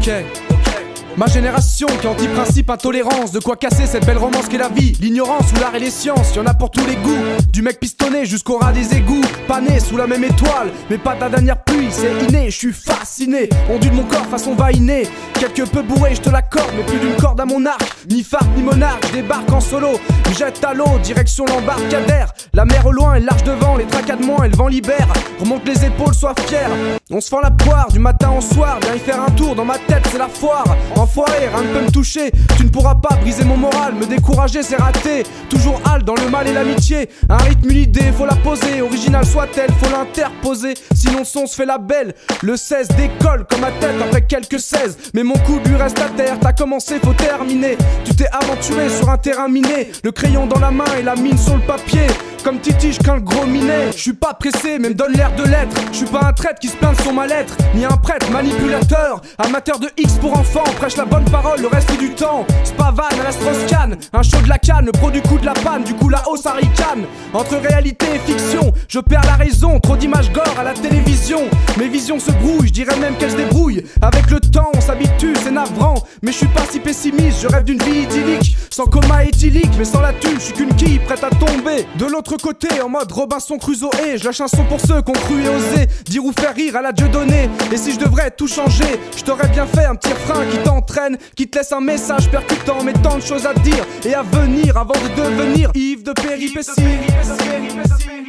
Ok. Ma génération qui est anti-principe, intolérance. De quoi casser cette belle romance qu'est la vie. L'ignorance ou l'art et les sciences, y'en a pour tous les goûts. Du mec pistonné jusqu'au ras des égouts. Pas né sous la même étoile, mais pas de la dernière pluie. C'est inné, je suis fasciné. Ondule mon corps façon vainé. Quelque peu bourré, je te l'accorde, mais plus d'une corde à mon arc. Ni phare ni monarque, je débarque en solo. Je jette à l'eau, direction l'embarcadère. La mer au loin, elle large devant, les tracas de moins, et le vent libère. Remonte les épaules, sois fier. On se fend la poire du matin au soir. Viens y faire un tour, dans ma tête c'est la foire. Enfoiré, rien ne peut me toucher. Tu ne pourras pas briser mon moral. Me décourager c'est raté. Toujours halte dans le mal et l'amitié. Un rythme, une idée, faut la poser. Original soit-elle, faut l'interposer. Sinon le son se fait la belle. Le 16 décolle comme ma tête après quelques 16. Mais mon coup lui reste à terre. T'as commencé, faut terminer. Tu t'es aventuré sur un terrain miné. Le crayon dans la main et la mine sur le papier. Comme Titi, je crains le gros minet. Je suis pas pressé, mais me donne l'air de l'être. Je suis pas un traître qui se plaint de son mal-être, ni un prêtre manipulateur. Amateur de X pour enfants, prêche la bonne parole le reste du temps. Spavan à la Strauss-Kahn, un show de la canne, le pro du coup de la panne, du coup la hausse à ricane. Entre réalité et fiction, je perds la raison. Trop d'images gore à la télévision. Mes visions se brouillent, je dirais même qu'elles se débrouillent. Avec le temps, on s'habitue, c'est navrant. Mais je suis pas si pessimiste, je rêve d'une vie idyllique. Sans coma éthylique, mais sans la thune, je suis qu'une quille prête à tomber. De l'autre côté, en mode Robinson Crusoe, je lâche un son pour ceux qui ont cru et osé dire ou faire rire à la Dieudonné. Et si je devrais tout changer, je t'aurais bien fait un petit refrain qui t'entraîne, qui te laisse un message percutant, mais tant de choses à dire et à venir avant de devenir Yves de péripéties.